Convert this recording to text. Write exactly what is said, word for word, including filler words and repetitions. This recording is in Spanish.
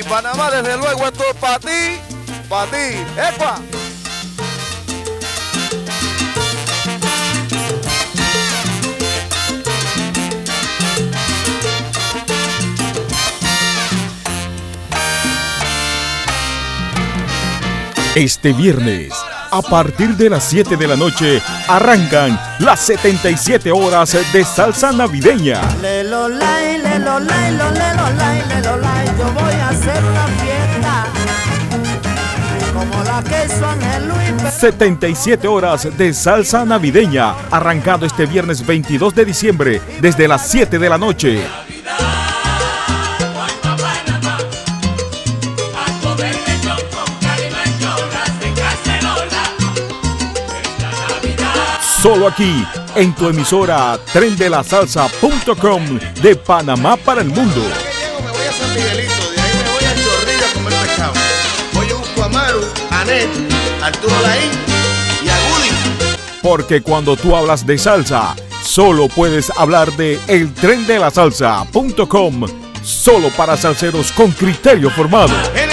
Panamá, desde luego, esto es para ti, para ti. ¡Epa! Este viernes, a partir de las siete de la noche, arrancan las setenta y siete horas de salsa navideña. Lelo, lai, lelo, lai, lo, lelo, lai, lelo, lai. Yo voy a hacer una fiesta como la que hizo Ángel Luis. setenta y siete horas de salsa navideña, arrancando este viernes veintidós de diciembre, desde las siete de la noche. Solo aquí, en tu emisora tren de la salsa punto com de Panamá para el mundo. Me voy a San Miguelito, de ahí me voy a Chorrillo a comer pescado. Voy a busco a Maru, a Net, a Arturo Laín y a Woody. Porque cuando tú hablas de salsa, solo puedes hablar de el tren de la salsa punto com, solo para salseros con criterio formado.